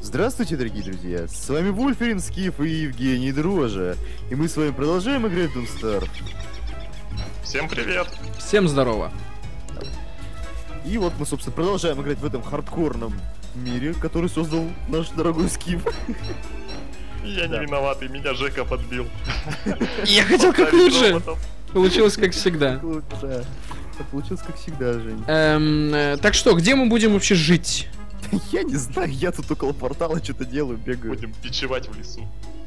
Здравствуйте, дорогие друзья! С вами Вульферин, Скиф и Евгений Дрожа. И мы с вами продолжаем играть в Doomstar. Всем привет! Всем здорово! И вот мы, собственно, продолжаем играть в этом хардкорном мире, который создал наш дорогой Скиф. Я не виноват, и меня Жека подбил. Я хотел как лучше! Получилось как всегда. Да, получилось как всегда, Жень. Так что, где мы будем вообще жить? Я не знаю, я тут около портала что-то делаю, бегаю. Будем бичевать в лесу.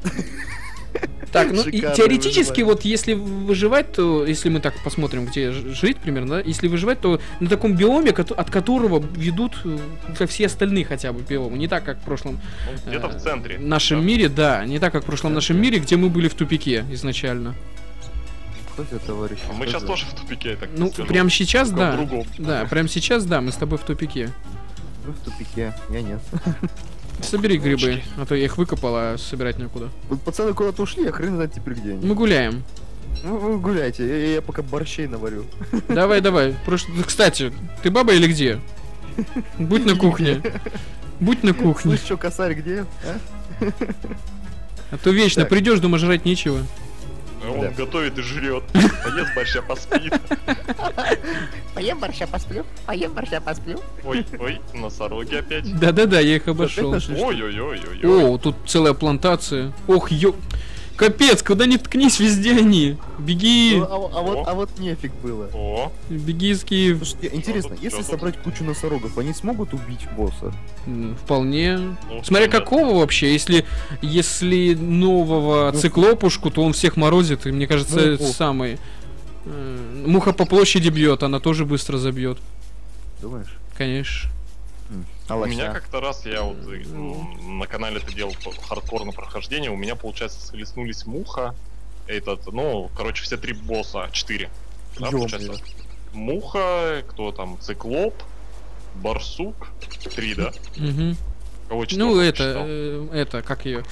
Так, ну и Шикарное теоретически, выживание. вот если выживать, то, если мы так посмотрим, где жить примерно, да, если выживать, то на таком биоме, от которого ведут все остальные хотя бы биомы, не так, как в прошлом Ну, где-то в центре. нашем мире, да, не так, как в прошлом нашем мире, где мы были в тупике изначально. Кто это, товарищ? А мы сейчас тоже в тупике, я так Ну, скажу. прямо сейчас, Только в да. другом. Да, прямо сейчас, да, мы с тобой в тупике. Вы в тупике, я нет. Собери грибы, а то я их выкопал, а собирать некуда. Вот пацаны куда-то ушли, а хрен знает теперь где они. Мы гуляем. Ну, вы гуляйте, я пока борщей наварю. Давай, давай. Кстати, ты баба или где? Будь на кухне. Будь на кухне. Слышь, что, косарь где? А? А то вечно Так. придешь, дома жрать нечего. А он Да. готовит и жрет. Поест борща, поспит. Поем борща, посплю. Поем борща, посплю. Ой, носороги опять. Да-да-да, я их обошел. Опять нашли, что ли? Ой-ой-ой-ой-ой. О, тут целая плантация. Ох, Капец, куда ни ткнись, везде они. Беги, Ну, а вот нефиг было. О, беги, Скиф. Слушайте, интересно, тут, если что тут? собрать кучу носорогов, они смогут убить босса? Вполне. ну, Смотря понятно. какого вообще, если нового Ну, циклопушку, то он всех морозит, и мне кажется, Ну, это ох. самый. Муха по площади бьет, она тоже быстро забьет. Думаешь? Конечно. А У меня лося? как-то раз я вот на канале это делал хардкорное прохождение, у меня, получается, схлестнулись муха, короче, все 3 босса, 4. Да, Ё-моё. получается. Муха, кто там, циклоп, барсук, 3, да? Мгм. Кого Ну, четвёртого посчитал? это, как ее?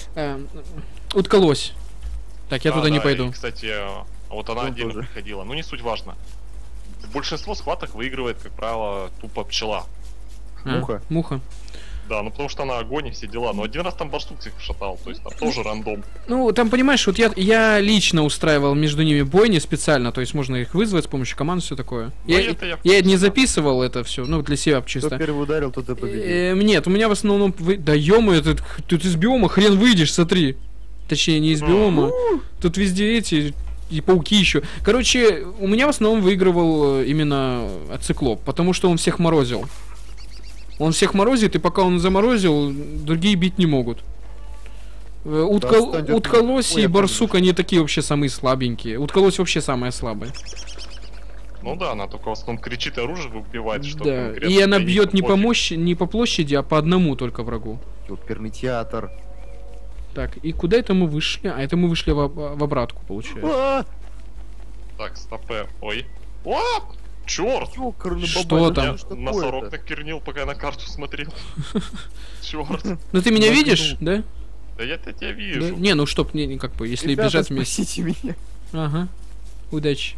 Уткалось. Так, я туда не Да, пойду. и, кстати, вот она Ну, отдельно тоже. приходила, ну не суть важно. Большинство схваток выигрывает, как правило, тупо пчела. Муха? Муха. Да, ну потому что она огонь и все дела. Но один раз там барсук всех шатал, то есть там тоже рандом. Ну, там, понимаешь, вот я лично устраивал между ними бойни специально, то есть можно их вызвать с помощью команд, все такое. Ну, Я это я не вкусно. записывал это все, ну, для себя Кто чисто. первый ударил, тот и победил. Нет, у меня в основном... Да ё-моё, тут из биома хрен выйдешь, смотри. Точнее, не из биома. Тут везде эти... И пауки еще. Короче, у меня в основном выигрывал именно циклоп, потому что он всех морозил. Он всех морозит, и пока он заморозил, другие бить не могут. отстань от Утколось меня. Ой, и я барсук, понял. они такие вообще самые слабенькие. Утколось вообще самая слабая. Ну да, она только в основном кричит и оружие убивает, что Да. конкретно И она для них бьет не пофиг. не по площади, а по одному только врагу. Оперный театр. Так, и куда это мы вышли? А это мы вышли в обратку, получается. А, Так, стопе. Ой. О! Черт! ёкарный Что бабай, там? ну Я что ж носорог такое-то? так кернил, пока я на карту смотрел. Черт. Ну ты меня Нагнул. видишь, да? Да я-то тебя Да? вижу. Не, ну чтоб, не, как бы, если Ребята, бежать вместе. спасите меня. Ага. Удачи.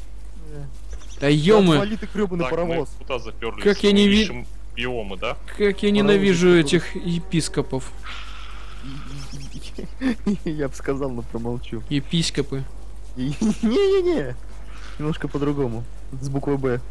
Да Да ё-моё, отвали ты, грёбаный Так, мы паровоз. куда заперлись? Как я не ви- Ищем биомы, да? как я ненавижу Паровозик этих епископов. Я бы сказал, но промолчу. Епископы. Не-не-не. Немножко по-другому. С буквой Б.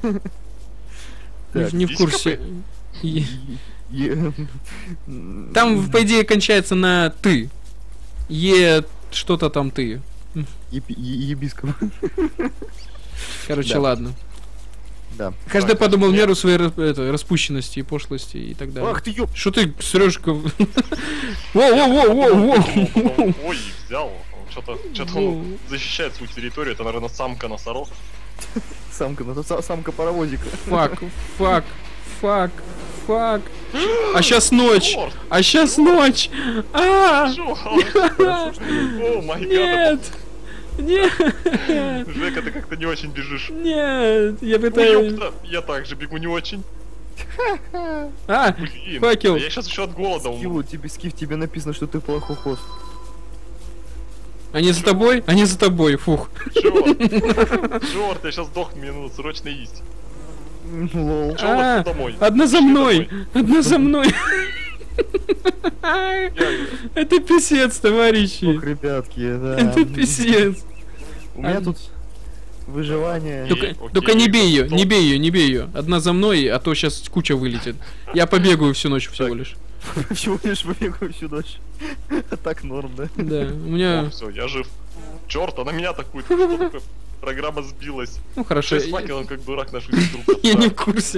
Так, Не в курсе. Е- е- Там, по идее, кончается на ты. Что-то там ты. Ебископ. Короче, Да. ладно. Да. Каждый Так, подумал в нет. меру своей распущенности и пошлости и так далее. Ах ты ёп! Что ты, Сережка? Воу-воу-воу-воу-воу! Ой, взял. Что-то он защищает свою территорию. Это, наверное, самка носорог. Самка паровозика. Фак, фак, фак, фак. А сейчас ночь! Черт! А сейчас ночь! А! О май гад! Нет! Нет! Жека, ты как-то не очень бежишь. Нет! Я Ой, пытаюсь... ёпта, я также бегу не очень. А! Блин, Факел. я сейчас еще от голода умру. Скиф, тебе написано, что ты плохой хост. Они за тобой? Они за тобой, фух. Черт, черт, я сейчас сдохну, мне надо срочно есть. Лол. Чё, вот домой. Одна за Пошли мной! домой. Одна за мной! Это писец, товарищи. Ох, ребятки, да. Это писец. У меня тут выживание. Только не бей ее, не бей ее, не бей ее. Одна за мной, а то сейчас куча вылетит. Я побегаю всю ночь всего Так. лишь. Всего лишь побегаю всю ночь. Так норм, да? Да, у меня... Все, я жив. Черт, она меня атакует. Что такое? Программа сбилась. Ну хорошо, С факелом, как дурак, нашу сестру. я не в курсе.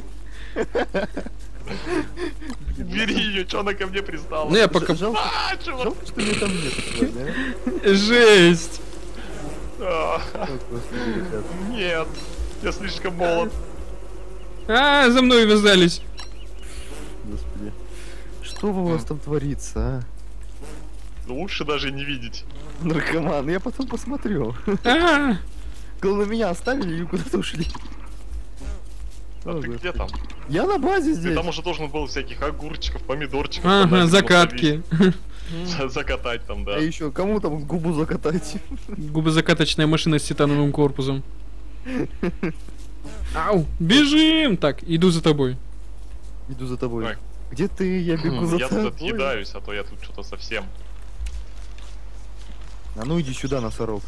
Бери ее, что она ко мне пристала? Ну я пока... Жалко, А, чувак! жалко, что меня там нет с вами, а? Жесть. А, Ой, господи, ребят. Нет, я слишком молод. А, за мной вязались. Господи. Что у вас там творится, а? Лучше даже не видеть. Наркоман, я потом посмотрю. А, Главное, меня оставили и куда-то ушли. А О, ты Господи. где там? Я на базе Ты здесь. там уже должен был всяких огурчиков, помидорчиков. ага, бананчиков закатки. ловить. Закатать там, да. А еще кому там губу закатать? Губозакаточная машина с титановым корпусом. Ау, бежим! Так, иду за тобой. Иду за тобой. Так. Где ты? Я бегу за Я тут тобой. отъедаюсь, а то я тут что-то совсем. А ну иди сюда, носорог.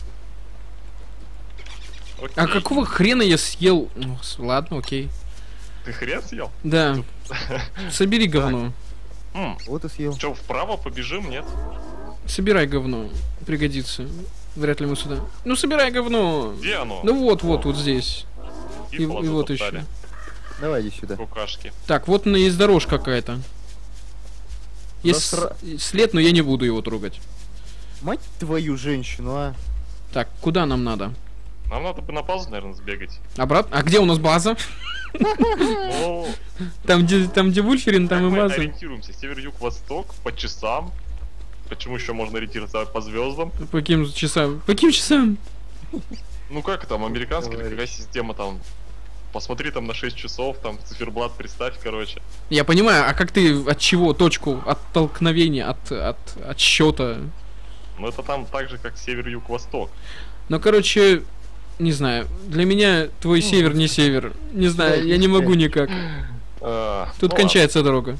Окей. А какого хрена я съел? Ну, ладно, окей. Ты хрен съел? Да. Собери говно. Вот и съел. Че, вправо побежим, нет? Собирай говно. Пригодится. Вряд ли мы сюда. Ну, собирай говно. Где оно? Ну вот, вот, вот здесь. И Пифла вот затоптали. еще. Давай иди сюда. Букашки. Так, вот есть дорожка какая-то. Есть Засра- след, но я не буду его трогать. Мать твою женщину, а? Так, куда нам надо? Нам надо бы на базу, наверное, сбегать. Обратно? А где у нас база? Ну, Там, где Вульферин, там как и мы база. ориентируемся? Север, юг, восток, по часам. Почему еще можно ориентироваться по звездам? По каким часам? По каким часам? Ну как там, американская или Говоришь. какая система там? Посмотри там на 6 часов, там циферблат представь, короче. Я понимаю, а как ты от чего точку оттолкновения, от отсчета? Ну это там так же, как север, юг, восток. Ну, короче, не знаю. Для меня твой север не север. Не знаю, я не могу никак. Тут Ну кончается дорога.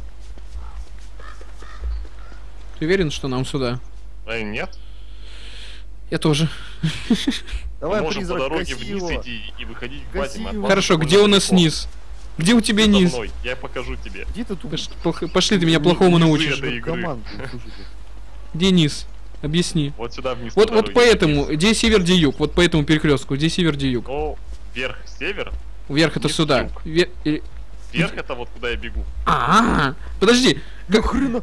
Ты уверен, что нам сюда? ладно. Нет, Я тоже. Давай, мы можем призрак, по дороге коси вниз его. идти и выходить в Коси базе. мы от его. базы Хорошо, довольно где у нас далеко. низ? Где у тебя Ты за низ? мной, я покажу тебе. Где ты тут? Пошли, ты меня плохому Низы научишь. этой игры. Команду, слушайте. Где низ? Объясни. Вот сюда вниз. Вот, по вот дороге, поэтому, вниз. где север, где юг? Вот по этому перекрестку, где север, где юг? Ну, вверх север, Вверх это низ, сюда. юг. Ве- вверх это вот куда я бегу. Подожди. Да хрена.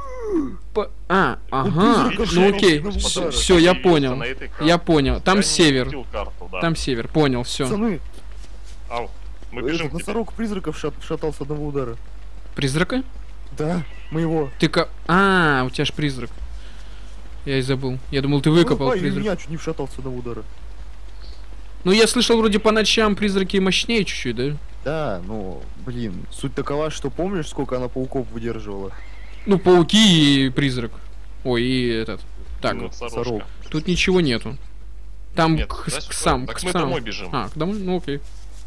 Ага. призраков Ну же окей. много удара. Все, я Появился понял. на этой карте. Я понял. Там Я не север. изучил карту, да. Там север. Понял, все. Пацаны, Ау, мы бежим этот к тебе. носорог призраков шатал с одного удара. Призрака? Да, моего. Ты как... А, у тебя ж призрак. Я и забыл. Я думал, ты выкопал Ой, и призрак. меня чуть не вшатал с одного удара. Ну, я слышал, вроде по ночам призраки мощнее чуть-чуть, да? Да, ну, блин, суть такова, что помнишь, сколько она пауков выдерживала? Ну, пауки и призрак. Ой, и этот. Так, Ну, носорог. сорожка. тут ничего нету. Там Нет, к туда-сюда. сам, Так к мы сам. домой бежим. А, к домой? Ну окей.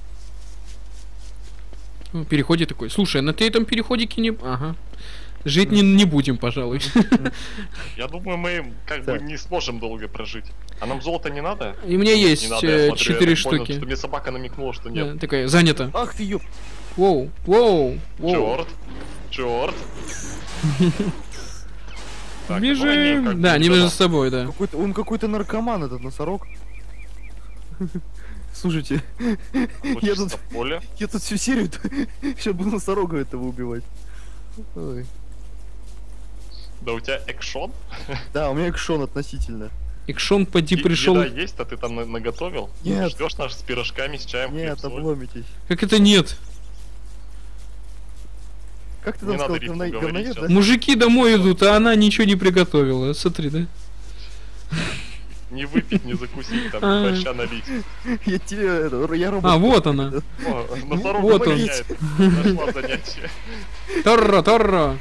Ну, переходе такой. Слушай, а на этом переходике не... Ага. Жить не будем, пожалуй. Я думаю, мы как бы Так. не сможем долго прожить. А нам золото не надо? И у меня Не есть надо, я смотрю, 4 я так понял, штуки. что мне собака намекнула, что нет. Да, такая, занята. Ах ты ёп! Воу, воу, воу. Черт, черт. Так, ну, они Бежим. как бы Да, не туда. между собой, да. Он какой-то наркоман, этот носорог. Слушайте, я Хочется тут- поле. я тут всю серию сейчас буду носорога этого убивать. Ой. Да у тебя экшон? Да, у меня экшон относительно. Икшон поди пришел. Еда есть, а ты там наготовил? Нет. Ждешь нас с пирожками, с чаем, Нет, хлеб, соль? обломитесь. Как это нет? Как ты Не там надо сказал, рифму говноед, говорить да? сейчас. Мужики домой идут, а она ничего не приготовила. Смотри, да? Не выпить, не закусить, там А. борща налить. Я тебе, я робот. А, вот она. О, носорог вот он. гоняет. Нашла занятие. Торро, торро.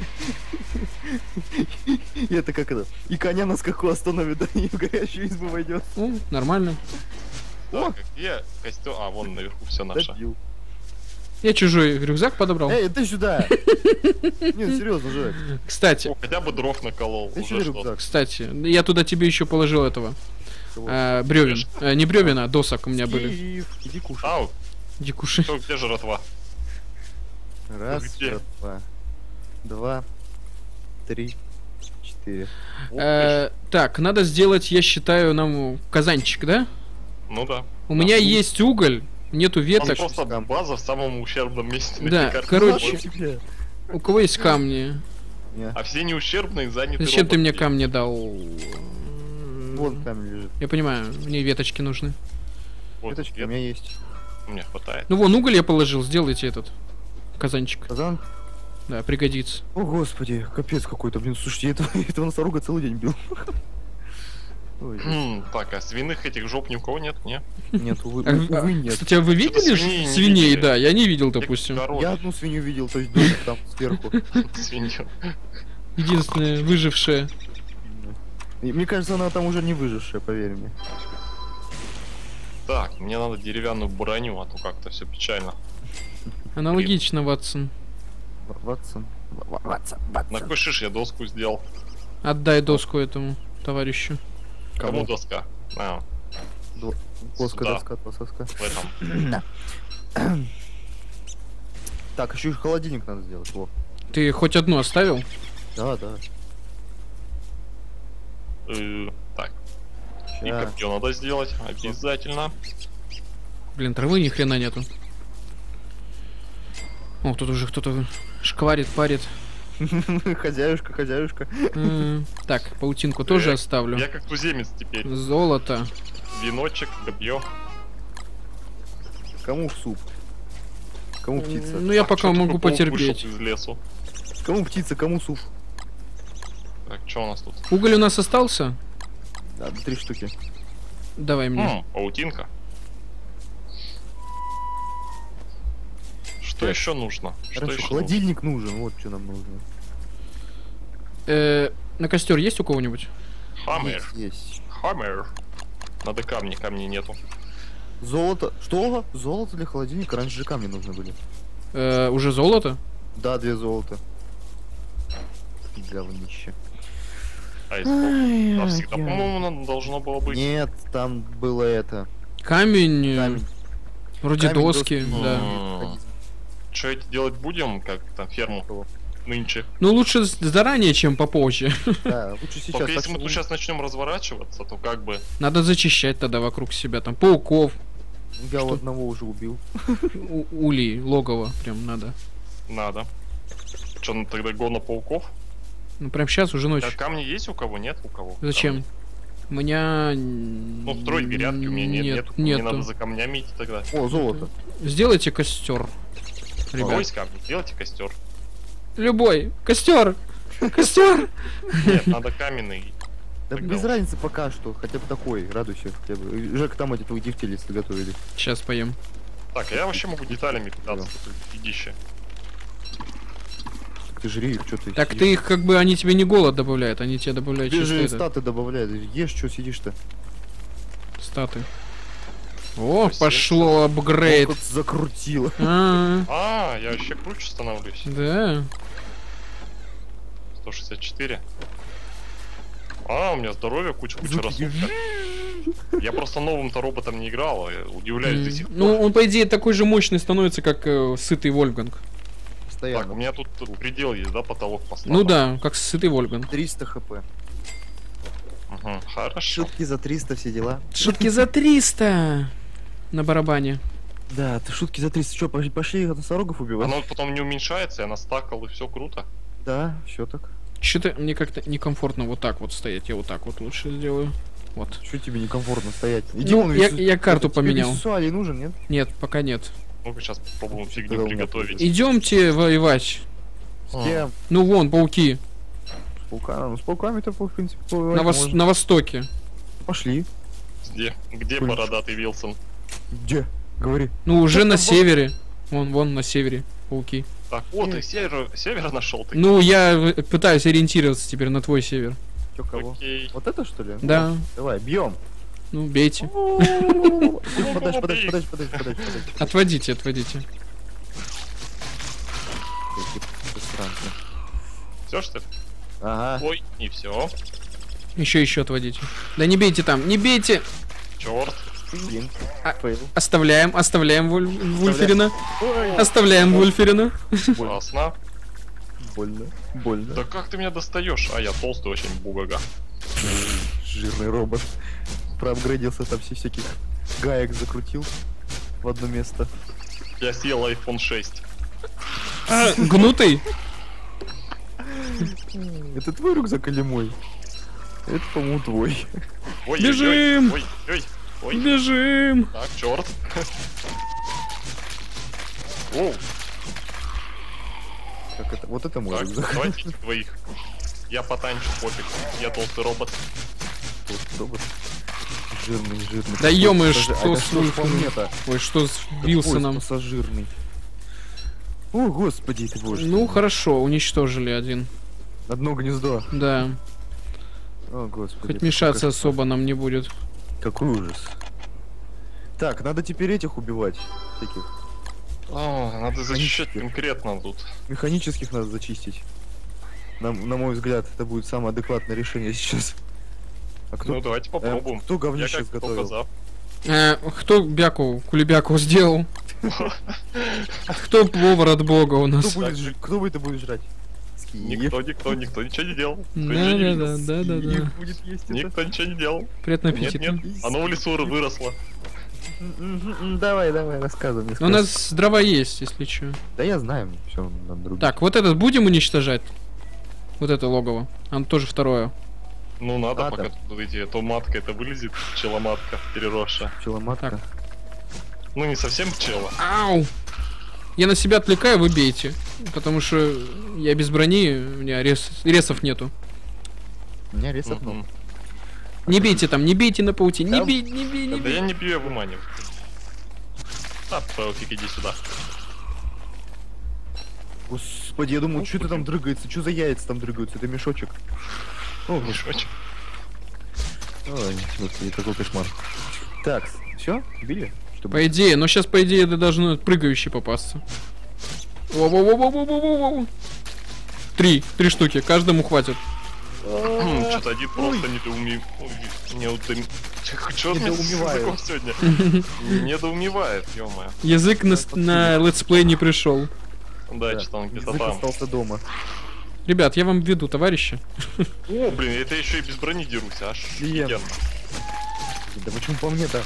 И это как это? И коня на скаку остановит, да и в горящую избу войдет. Ну, нормально. Так, а где костюм? А, вон наверху все наше. Добил. Я чужой рюкзак подобрал. Эй, ты сюда! Не, серьезно, Жек. Кстати, О, хотя бы дров наколол. Ты Уже сюда что-то. рюкзак. кстати, я туда тебе еще положил этого. Кого? Бревен. Не бревен, а досок у меня были. Стив, иди кушай. Ау, Иди кушай. что, где жратва? Раз, Где? два, три, 4. Так, надо сделать, я считаю, нам казанчик, да? Ну да. У меня есть уголь, нету У нас веток. просто база в самом ущербном месте. на Да, этой карте. короче. У кого есть камни? А все не ущербные, заняты Зачем ты мне роботами. камни дал? Вон камень лежит. Я понимаю, мне веточки нужны. Вот, Веточки у нет, меня есть. мне хватает. Ну вон, уголь я положил, сделайте этот казанчик. Казан? Да, пригодится. О, господи, капец какой-то, блин, слушайте, я этого носорога целый день бил. Ой, Так, а свиных этих жоп ни у кого нет, не? нет, увы, А, увы, нет. Кстати, а вы Что-то видели свиней не свиней? видели. Да, я не видел, допустим. Я одну свинью видел, то есть домик там сверху. Свинью. Единственная выжившая. И мне кажется, она там уже не выжившая, поверь мне. Так, мне надо деревянную броню, а то как-то все печально. Аналогично, Ватсон. Ватсон. На какой шиш я доску сделал? Отдай доску этому товарищу. Кому доска? А, Плоская Сюда. доска, два соска. в этом. Так, еще и холодильник надо сделать. Во. Ты хоть одну оставил? Да, да. Так, и Ща. копье надо сделать, обязательно. Блин, травы ни хрена нету. О, тут уже кто-то шкварит, парит. Хозяюшка, хозяюшка. Так, паутинку тоже оставлю. Я как туземец теперь. Золото. Веночек, копье. Кому в суп? Кому птица? Ну я А, пока чё могу такой паук потерпеть. вышел из лесу? Кому птица, кому суп? Так, что у нас тут? Уголь у нас остался? Да, 3 штуки. Давай мне. Паутинка. Что Так. еще нужно? Что Хорошо, еще холодильник нужен, вот что нам нужно. На костер есть у кого-нибудь? Хаммер. Есть. Хаммер. Надо камни, камней нету. Золото. Что? Золото для холодильника? Раньше же камни нужны были. Уже золото? Да, 2 золота. Говнище. А из а всегда, по-моему, должно было быть. Нет, там было это. Камень, Камень. вроде камень, доски, доски. да. Что это делать будем, как там ферму нынче? Ну лучше заранее, чем попозже. Да, лучше сейчас. Только так если мы что тут сейчас начнем разворачиваться, то как бы Надо зачищать тогда вокруг себя, там пауков, Я что? одного уже убил. улей, логово прям надо. надо. Что, ну тогда го на пауков? Ну прям сейчас уже ночь. А камни есть у кого? Нет у кого? Зачем? Камни? У меня... Ну, строить грядки у меня нет. Мне надо за камнями идти тогда. О, золото. Сделайте костер. У кого Ребят. есть камни? Делайте костер. Любой. Костер! Костер! Нет, надо каменный. Да Тогда без вот. разницы пока что, хотя бы такой, радуйся хотя бы. Жек, там эти твои дифтилицы готовили. Сейчас поем. Так, а я вообще могу деталями питаться. тут фигище. Ты жри их, что ты Так сидишь? ты их как бы, они тебе не голод добавляют, они тебе добавляют Ты чисто же это, статы добавляют, ешь, что сидишь-то? статы. О, Спасибо. пошло апгрейд. Как закрутило. А, я вообще круче становлюсь. Да. 164. А, у меня здоровье куча Звуки растут. Я просто новым-то роботом не играл, я удивляюсь до сих пор. Ну, он, по идее, такой же мощный становится, как сытый Вольфганг. Так, у Постоянно. меня тут предел есть, да, потолок поставлен. Ну да, как сытый Вольфганг. 300 хп. Угу, хорошо. Шутки за 300, все дела. Шутки за 300 на барабане. Да, ты шутки за 300. Что, пошли носорогов убивать? Оно потом не уменьшается, я настакал, и все круто. Да, все так. Что-то мне как-то некомфортно вот так вот стоять. Я вот так вот лучше сделаю. Вот. Что тебе некомфортно стоять? Ну, вон, я карту тебе поменял. висуалий нужен, нет? Нет, пока нет. Ну-ка сейчас попробуем фигню Сказал, приготовить. Идемте воевать. С А. кем? Ну вон, пауки. С пауками. Ну, с пауками-то, в принципе, На, воевать можно. на востоке. Пошли. Где Кулич. бородатый Вилсон? Где? Говори. Ну, уже Что на там, севере. Вон на севере пауки. Так, вот, ты севера нашел ты. Ну, я пытаюсь ориентироваться теперь на твой север. Чё, кого? Окей. Вот это что ли? Да. Давай, бьем. Ну, бейте. Подальше. Отводите, отводите. Эти засранцы. Все, что ли? Ага. Ой, не все. Еще отводите. Да не бейте там, не бейте! Черт. Блин. А- Фейл. Оставляем Вульферина. Ой, Оставляем Вульферина. Классно. больно. Больно. Да как ты меня достаешь? А я толстый очень бугага. Жирный робот. Проапгрейдился, там все всяких гаек закрутил в одно место. Я съел iPhone 6. Гнутый? Это твой рюкзак или мой? Это, по-моему, твой. Ой, Бежим! Ой, ой, ой. Бежим! Так, черт. Оу, Как это? Вот это мой так, рюкзак. давайте двоих. Я потанчу, пофиг. Я толстый робот. Толстый робот. Жирный. Да Какой ё-моё, пассажир- что это с что, Вульфом? планета? Ой, что сбился Какой нам? пассажирный. О, господи ты боже. Ну хорошо, уничтожили один. Одно гнездо. Да. О, господи. Хоть какой мешаться кошмар. особо нам не будет. Какой ужас. Так, надо теперь этих убивать. Всяких. Надо защищать Механических. конкретно тут. Механических надо зачистить. На мой взгляд, это будет самое адекватное решение сейчас. А кто, Ну давайте попробуем. кто Я говнище как сготовил? только Кто кулебяку сделал? Кто повар от бога у нас? Кто это будет жрать? Скиев. Никто ничего не делал. Никто ничего не видел. Да. Скиев будет есть это. Никто ничего не делал. Приятного Нет, аппетита. нет. Оно в лесу выросло. Давай, рассказывай мне У сказку. нас дрова есть, если что. Да я знаю, все на других. Так, вот этот будем уничтожать? Вот это логово. Оно тоже второе. Ну надо, Надо. пока тут эти, то матка это вылезет, пчеломатка переросшая. Пчеломатка. Так. Ну не совсем пчела. Ау! Я на себя отвлекаю, вы бейте. Потому что я без брони, у меня ресов нету. У меня ресов много. Мгм. Не бейте там, не бейте на паутине. Не Там- бей, не бей, не Да я бей. не бью, я выманиваю. Так, Пауфик, иди сюда. Господи, я думал, что это там дрыгается, что за яйца там дрыгаются, это мешочек. О, Мешочек. Ой, господи, какой кошмар. Так, все, убили? Чтобы... По идее, но сейчас по идее это должно прыгающий попасться. Воу-воу-воу-воу-воу-воу-воу. Три штуки, каждому хватит. Что-то один просто Чё мне с Недоумевает. языком сегодня? Недоумевает, ё-моё. Язык на летсплей не пришел. Да, что он где-то язык там. остался дома. Ребят, я вам веду, товарищи. О, блин, это еще и без брони дерусь, аж Клиент. офигенно. Да почему по мне-то?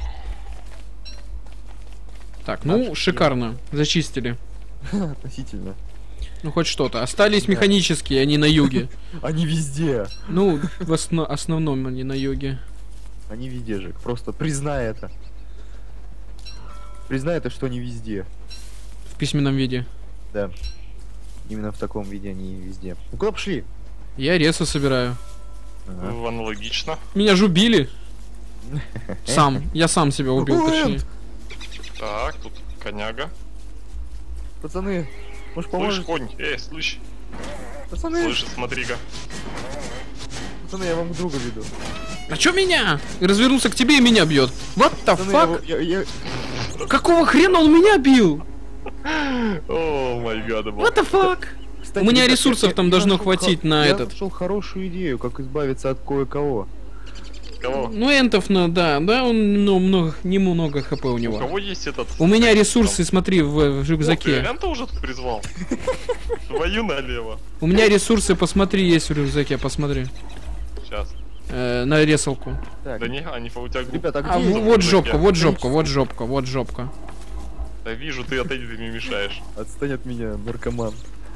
Так, ну, Наш шикарно. Зачистили. Относительно. Ну, хоть что-то. Остались механические, они на юге. Они везде. Ну, в основном они на юге. Они везде же. Просто признай это. Признай это, что они везде. В письменном виде. Да. Именно в таком виде они везде. Ну куда пошли? Я ресы собираю. Ага. Аналогично. Меня же убили. Сам. Я сам себя убил, точнее. Так, тут коняга. Пацаны, может Слышь, поможешь? конь, слышь, Пацаны, слышь, смотри-ка. пацаны, я вам друга веду. А чё меня? И развернулся к тебе и меня бьет. What the Пацаны, fuck? я- Какого хрена он меня бил? О май гад, What the fuck? Кстати, У меня ребят, ресурсов там должно хватить на я этот. нашел хорошую идею, как избавиться от кое-кого. Кого? Ну, энтов, да, он немного хп у У него. кого есть этот? У меня ресурсы, смотри, в рюкзаке. Лента уже тут призвал. Твою налево. У меня ресурсы, посмотри, есть в рюкзаке, посмотри. Сейчас. На ресалку. Так, Да не, они по у тебя глупо. ребята, А, где есть? вот жопка, рюкзаке? вот жопка, вот жопка, вот жопка. Да вижу, ты отойди, ты мне мешаешь. Отстань от меня, наркоман.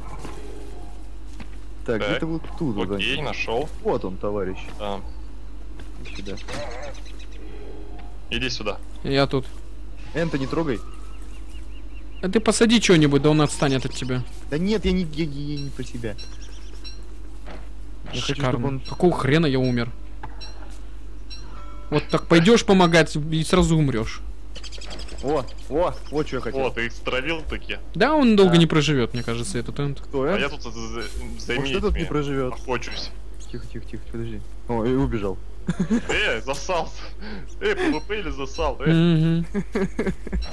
Так, Так. где-то вот тут. вот Окей, они. нашел. Вот он, товарищ. Да. Сюда. Иди сюда. Я тут. Энто, не трогай. А ты посади что-нибудь, да он отстанет от тебя. Да нет, я не про себя. Я хочу, чтобы Шикарно. он... Какого хрена я умер? Вот так пойдешь помогать и сразу умрешь. вот что я хотел. О, ты их стравил таки. Да, он долго Да. не проживет, мне кажется, этот энт. Кто, А Энт? я тут Может, займись этот не меня. проживет. Охочусь. Тихо, подожди. О, и убежал. засал. ПВП или засал? Мгм.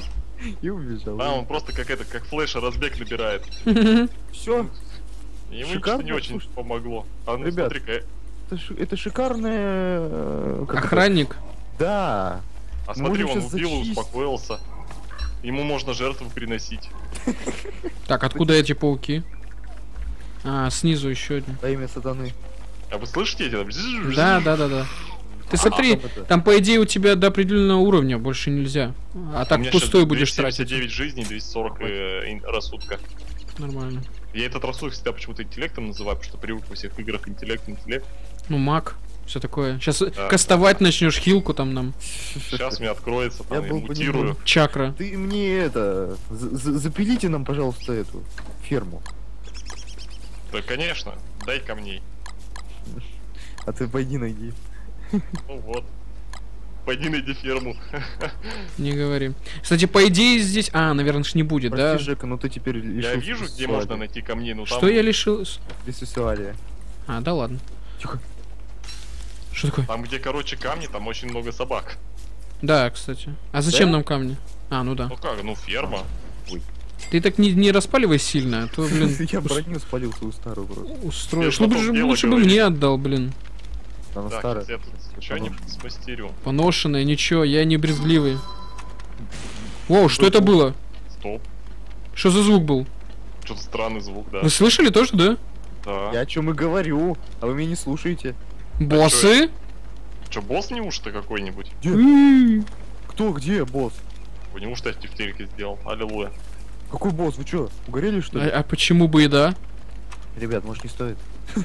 И убежал. Да, он просто как флеша разбег набирает. Все. Ему Шикарно, ничего не очень слушай. помогло. А ну Ребят. смотри-ка, Это шикарное... как это? Охранник. Да. а смотри, Можем он щас убил и зачистить. успокоился. Ему можно жертву приносить. Так, откуда эти пауки? А, снизу еще один. Во имя сатаны. А вы слышите эти? Да. Ты смотри, там это- там по идее у тебя до определенного уровня больше нельзя. А У так меня пустой щас будешь тратить. 279 жизней, 240 рассудка. Нормально. Я этот рассудок всегда почему-то интеллектом называю, потому что привык во всех играх интеллект. Ну, маг. Все такое. Сейчас Да. кастовать начнешь хилку там нам. Сейчас мне откроется, там, Я я был бы не мутирую. Чакра. Ты мне это... Запилите нам, пожалуйста, эту ферму. Да, конечно, дай камней. А ты пойди найди. Ну вот. Пойди найди ферму. Не говори. Кстати, по идее здесь... А, наверное, ж не будет, да? Прости, Жека, но ты теперь лишился Я вижу, где можно найти камни, но там... Что я лишил? бисексуалия. А, да ладно. Тихо. Что такое? Там, где, короче, камни, там очень много собак. Да, кстати. А зачем Да? нам камни? А, ну да. Ну как, ну ферма. Ты так не распаливай сильно, а то, блин, Я броню спалил свою старую просто. устроишь. Я Ну, потом блин, дело лучше бы говорить. мне отдал, блин. Она Так, старая. я тут что-нибудь смастерю. Поношенная, ничего, я не брезгливый. Воу, что это было? Стоп. Что за звук был? Что-то странный звук, да. Вы слышали тоже, да? Да. Я о чем и говорю, а вы меня не слушаете. Боссы? Что, босс неужто какой-нибудь? Кто, где, босс? Ой, неужто я в телеке сделал? Аллилуйя. Какой босс? Вы чё, угорели что ли? А почему бы и да? Ребят, может не стоит?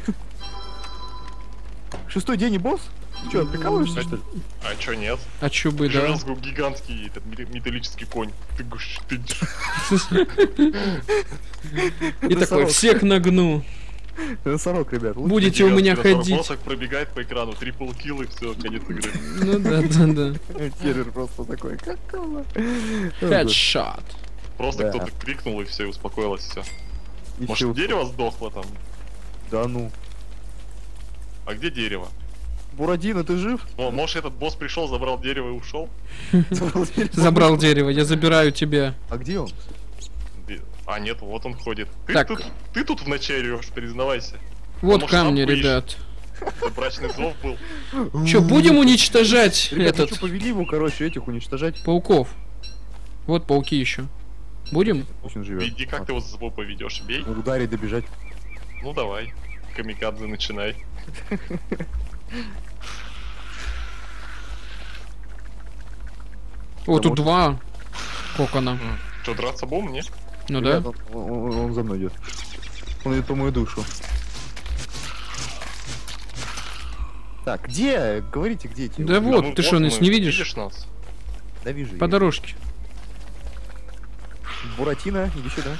Шестой день и босс? Чё, прикалываешься что ли? А чё нет? А чё бы и да? Железный гигантский этот металлический конь. Ты гуш, ты дж. И такой, Носорог. всех нагну. Носорог, ребят. лучше. Будете у меня Гигантский ходить. просто пробегает по экрану, трипл килл и все, конец игры. Ну да. Террор просто такой, какого? Хедшот. Просто Да. кто-то крикнул и все, успокоилось все. И Может, всё. дерево сдохло там? Да ну. А где дерево? Бурадино, ты жив? Может, этот босс пришел, забрал дерево и ушел? Забрал дерево, я забираю тебя. А где он? А, нет, вот он ходит. Так. Ты тут вначале, Лёш, признавайся. Вот может, камни, там поищешь? ребят. Это брачный зов был. Чё, будем уничтожать Ребят, ну этот чё, повели его, короче, этих уничтожать. пауков? Вот пауки еще. Будем? Пусть он живет. Иди, как ты его за собой поведешь? Бей? Ударить, добежать. Ну давай. Камикадзе, начинай. О, тут два кокона. Что, драться будем, не? Ну да. Ребят, он за мной идет. Он идет по мою душу. Так, где? Говорите, где эти? Да вот, ну ты что, мы. нас не видишь? Видишь нас? Да вижу. По я. дорожке. Буратино, иди сюда.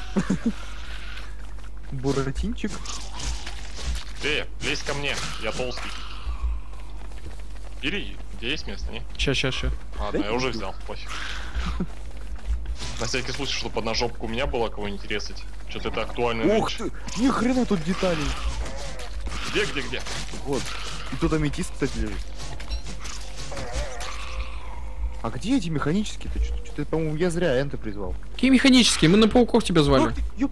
Буратинчик. Лезь ко мне, я толстый. Бери, где есть место, не? Ща. Ладно, Да я уже иди. взял, пофиг. На всякий случай, чтобы одна жопка у меня была, кого-нибудь резать. Что-то это актуально. Ух ты! Ни хрена тут деталей. Где? Вот. И тут аметист, кстати, лежит. А где эти механические-то? Что-то, по-моему, я зря энты призвал. Какие механические? Мы на пауков тебя звали. Ах ты, ёп.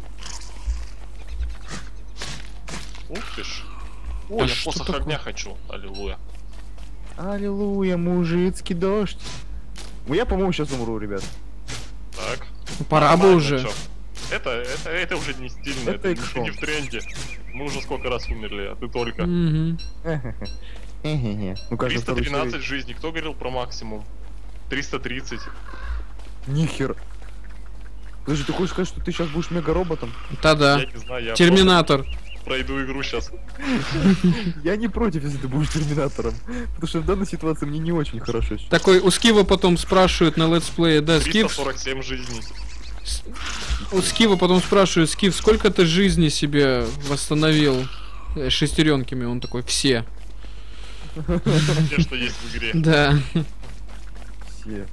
Ух ты ж. А О, я что посох такое? огня хочу. Аллилуйя. Аллилуйя, мужицкий дождь. Ну, я, по-моему, сейчас умру, ребят. Так. Пора бы Нормально, уже. чё. Это уже не стильно, Это это экшон. не в тренде. Мы уже сколько раз умерли, а ты только. Мгм. Хе-хе-хе. Ну, кажется, второй 313 жизней. Кто говорил про максимум? 330. серии. Нихер. Подожди, ты хочешь сказать, что ты сейчас будешь мега-роботом? Да-да. Я не знаю, я Терминатор. просто пройду игру сейчас. Я не против, если ты будешь терминатором. Потому что в данной ситуации мне не очень хорошо. Такой, у Скива потом спрашивают на летсплее, да, Скив, 347 жизней. у Скива потом спрашивают, Скив, сколько ты жизни себе восстановил шестеренками? Он такой, все. Те, что есть в игре. Да. Все.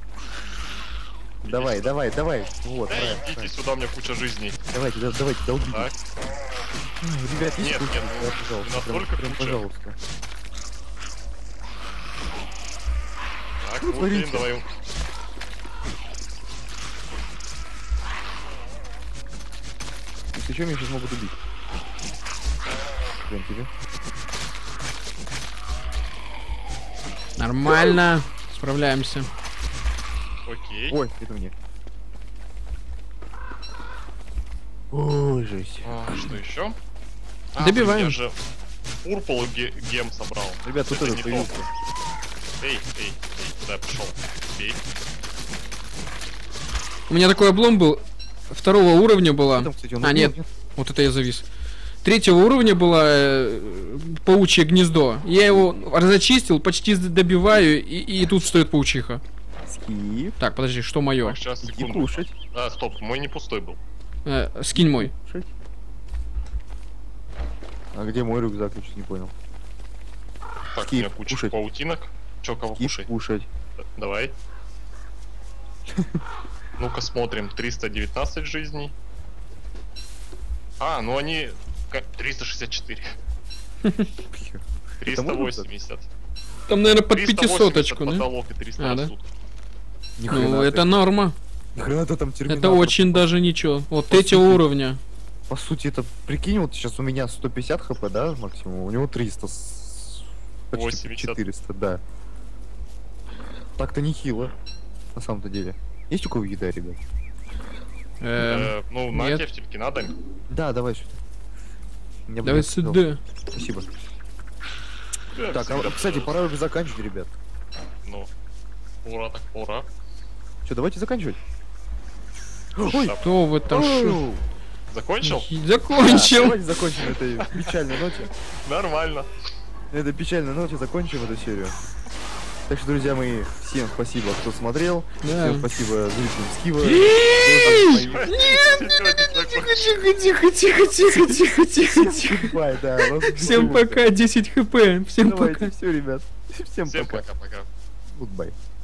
Давай. Вот, Да, правильно, идите сюда, у меня куча жизней. давайте, долбите. Так, Ребят, есть Нет, куча? нет, Да, пожалуйста, настолько прям куча. пожалуйста. так, Ну, вот, блин, смотрите. давай. еще меня сейчас могут убить. Прям тебе. Нормально. Справляемся. Окей. Ой, это мне. Ой, жесть. Что еще? Добиваем. Я же Пурпл гем собрал. Ребят, тут Это этот не появился. то. Эй, куда я пошел? Бей. У меня такой облом был. 2-го уровня была. Там, кстати, он А, убил, нет. Вот это я завис. 3-го уровня было паучье гнездо. Я его зачистил, почти добиваю, и тут встает паучиха. Скип. Так, подожди, что мое? Так, сейчас, Иди секунду. кушать. А, стоп, мой не пустой был. Скинь мой. Кушать. А где мой рюкзак? Я что-то не понял. Так, Скип, у меня куча кушать. паутинок. Че, кого Скип кушать? кушать. Давай. Ну-ка смотрим. 319 жизней. А, ну они... 364. 380. Там, наверное, под 380 500-очку, да? потолок и 300 А, да? суток. Ну, это норма. Нихрена ты там терминатор. Это очень даже ничего. Вот 3-го уровня. По сути, это, прикинь, вот сейчас у меня 150 хп, да, максимум? У него 300, почти 80. 400, да. Так-то нехило, на самом-то деле. Есть у кого еда, ребят? Ну, на нет. тефтельки надо. Да, давай сюда. Мне бы Давай не сказал. сюда. Спасибо. Я Так, всегда кстати, пытаюсь. пора уже заканчивать, ребят. Ну, ура, так ура. Что, давайте заканчивать? Ой, Кто вы там шо? Оу! закончил? Закончил. Давайте закончим на этой печальной ноте. Нормально. На этой печальной ноте закончим эту серию. Так что, друзья мои, всем спасибо, кто смотрел. Да. Всем спасибо зрителям Скива. Тихо, тихо, тихо, тихо, тихо, тихо. Бай, да, вас Всем бесплатно. пока, 10 хп. Всем Давайте, пока. все, ребят. Всем Всем пока. пока-пока. Goodbye.